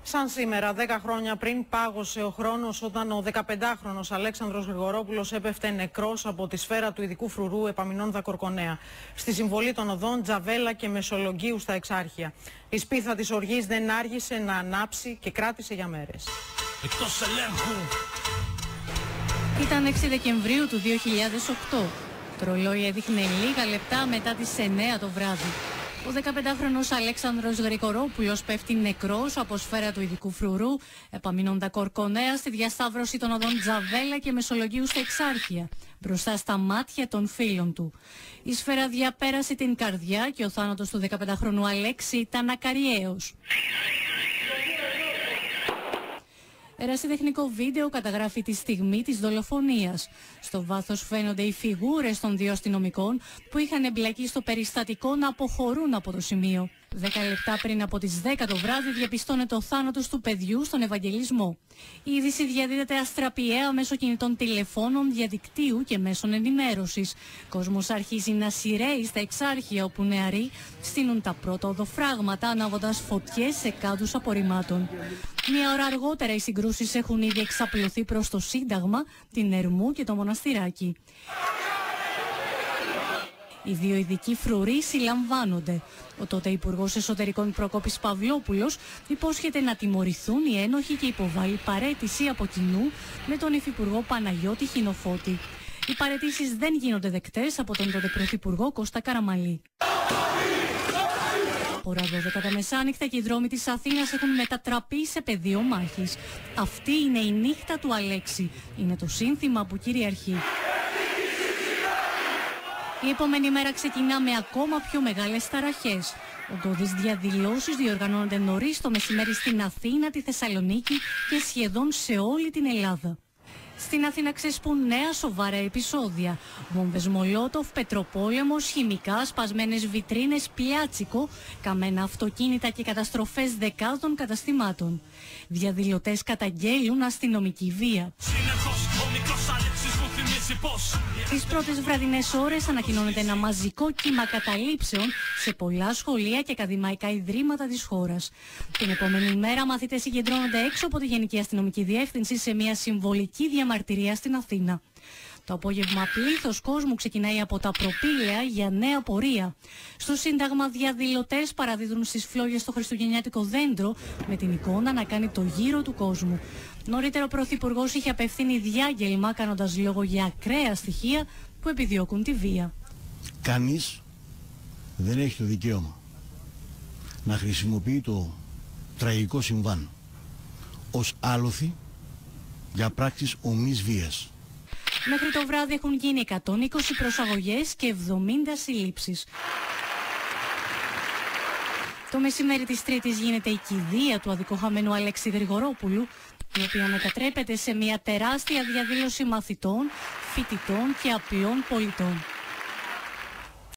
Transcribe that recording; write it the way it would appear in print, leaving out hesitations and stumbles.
Σαν σήμερα, 10 χρόνια πριν, πάγωσε ο χρόνος όταν ο 15χρονος Αλέξανδρος Γρηγορόπουλος έπεφτε νεκρός από τη σφαίρα του ειδικού φρουρού Επαμεινώντα Κορκονέα, στη συμβολή των οδών Τζαβέλα και Μεσολογγίου στα Εξάρχεια. Η σπίθα της οργής δεν άργησε να ανάψει και κράτησε για μέρες. Εκτός ελέγχου. Ήταν 6 Δεκεμβρίου του 2008. Το ρολόι έδειχνε λίγα λεπτά μετά τις 9 το βράδυ. Ο 15χρονος Αλέξανδρος Γρηγορόπουλος πέφτει νεκρός από σφαίρα του ειδικού φρουρού Επαμεινώντα Κορκονέα στη διασταύρωση των οδών Τζαβέλα και Μεσολογγίου στα Εξάρχεια, μπροστά στα μάτια των φίλων του. Η σφαίρα διαπέρασε την καρδιά και ο θάνατος του 15χρονου Αλέξη ήταν ακαριαίος. Ερασιτεχνικό βίντεο καταγράφει τη στιγμή της δολοφονίας. Στο βάθος φαίνονται οι φιγούρες των δύο αστυνομικών που είχαν εμπλακεί στο περιστατικό να αποχωρούν από το σημείο. 10 λεπτά πριν από τις 10 το βράδυ διαπιστώνεται ο θάνατος του παιδιού στον Ευαγγελισμό. Η είδηση διαδίδεται αστραπιαία μέσω κινητών τηλεφώνων, διαδικτύου και μέσων ενημέρωσης. Κόσμος αρχίζει να σειραίει στα Εξάρχεια, όπου νεαροί στείνουν τα πρώτα οδοφράγματα ανάβοντας φωτιές σε κάδους απορριμμάτων. Μια ώρα αργότερα οι συγκρούσεις έχουν ήδη εξαπλωθεί προς το Σύνταγμα, την Ερμού και το Μοναστηράκι. Οι δύο ειδικοί φρουροί συλλαμβάνονται. Ο τότε Υπουργός Εσωτερικών Προκόπης Παυλόπουλος υπόσχεται να τιμωρηθούν οι ένοχοι και υποβάλλει παραίτηση από κοινού με τον Υφυπουργό Παναγιώτη Χινοφώτη. Οι παραιτήσεις δεν γίνονται δεκτές από τον τότε Πρωθυπουργό Κώστα Καραμανλή. Ώρα 12 τα μεσάνυχτα και οι δρόμοι της Αθήνας έχουν μετατραπεί σε πεδίο μάχης. Αυτή είναι η νύχτα του Αλέξη. Είναι το σύνθημα που κυριαρχεί. Η επόμενη μέρα ξεκινά με ακόμα πιο μεγάλες ταραχές. Ογκώδεις διαδηλώσεις διοργανώνονται νωρίς το μεσημέρι στην Αθήνα, τη Θεσσαλονίκη και σχεδόν σε όλη την Ελλάδα. Στην Αθήνα ξεσπούν νέα σοβαρά επεισόδια. Βόμβες Μολότοφ, πετροπόλεμος, χημικά, σπασμένες βιτρίνες, πιάτσικο, καμένα αυτοκίνητα και καταστροφές δεκάδων καταστημάτων. Διαδηλωτές καταγγέλουν αστυνομική βία. Τις πρώτες βραδινές ώρες ανακοινώνεται ένα μαζικό κύμα καταλήψεων σε πολλά σχολεία και ακαδημαϊκά ιδρύματα της χώρας. Την επόμενη μέρα μαθητές συγκεντρώνονται έξω από τη Γενική Αστυνομική Διεύθυνση σε μια συμβολική διαμαρτυρία στην Αθήνα. Το απόγευμα πλήθος κόσμου ξεκινάει από τα προπήλαια για νέα πορεία. Στο Σύνταγμα διαδηλωτές παραδίδουν στις φλόγες το χριστουγεννιάτικο δέντρο με την εικόνα να κάνει το γύρο του κόσμου. Νωρίτερα ο Πρωθυπουργός είχε απευθύνει διάγγελμα κάνοντας λόγο για ακραία στοιχεία που επιδιώκουν τη βία. Κανείς δεν έχει το δικαίωμα να χρησιμοποιεί το τραγικό συμβάν ως άλοθη για πράξεις ομής βίας. Μέχρι το βράδυ έχουν γίνει 120 προσαγωγές και 70 συλλήψεις. Το μεσημέρι της Τρίτης γίνεται η κηδεία του αδικοχαμένου Αλέξη Γρηγορόπουλου, η οποία μετατρέπεται σε μια τεράστια διαδήλωση μαθητών, φοιτητών και απλών πολιτών.